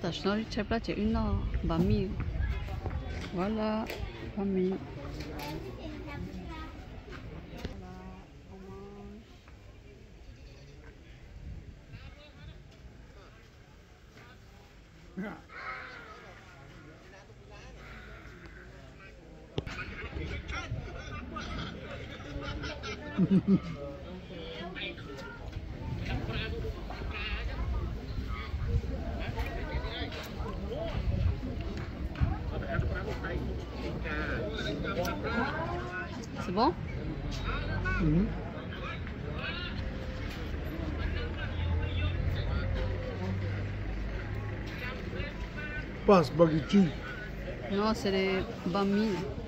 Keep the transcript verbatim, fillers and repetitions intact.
pistache. Dans le plat, il y a une banh mi. Voilà, banh mi. C'est bon? Mmh. Pas spaghetti. Non, c'est les banh mi.